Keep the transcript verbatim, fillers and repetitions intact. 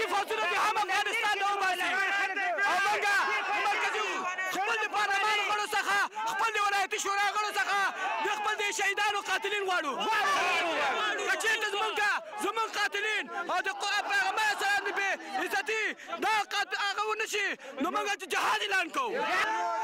فوجونه دې هم افغانستان نه وباسي او موږ مرکزي خپل د پارلمان غړو څخه خپل د ولایتي شورا غړو څخه د خپل د شهیدانو قاتلین غواړو که چېرته زموږ زموږ قاتلین او د پیغمبر اسلام د بې عزتي دا هغه ونه شي نو موږ جهاد اعلان کوو